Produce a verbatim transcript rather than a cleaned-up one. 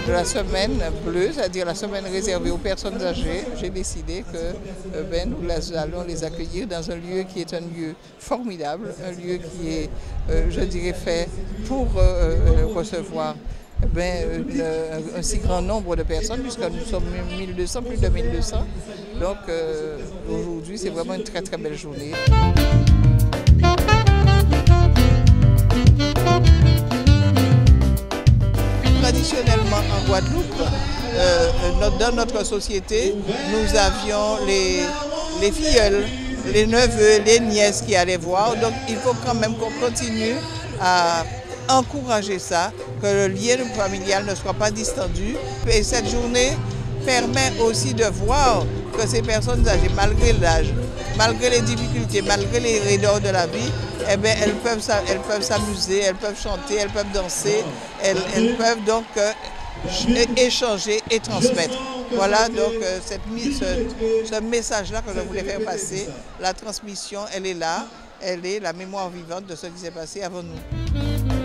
de la semaine bleue, c'est-à-dire la semaine réservée aux personnes âgées, j'ai décidé que euh, ben, nous allons les accueillir dans un lieu qui est un lieu formidable, un lieu qui est, euh, je dirais, fait pour euh, recevoir ben, une, un si grand nombre de personnes, puisque nous sommes mille deux cents, plus de mille deux cents. Donc euh, aujourd'hui, c'est vraiment une très très belle journée. Traditionnellement en Guadeloupe, euh, dans notre société, nous avions les, les filleuls, les neveux, les nièces qui allaient voir. Donc il faut quand même qu'on continue à encourager ça, que le lien familial ne soit pas distendu. Et cette journée permet aussi de voir que ces personnes âgées, malgré l'âge, malgré les difficultés, malgré les raideurs de la vie, eh bien, elles peuvent elles peuvent s'amuser, elles peuvent chanter, elles peuvent danser, elles, elles peuvent donc euh, échanger et transmettre. Voilà donc euh, cette, ce, ce message-là que je voulais faire passer. La transmission, elle est là, elle est la mémoire vivante de ce qui s'est passé avant nous.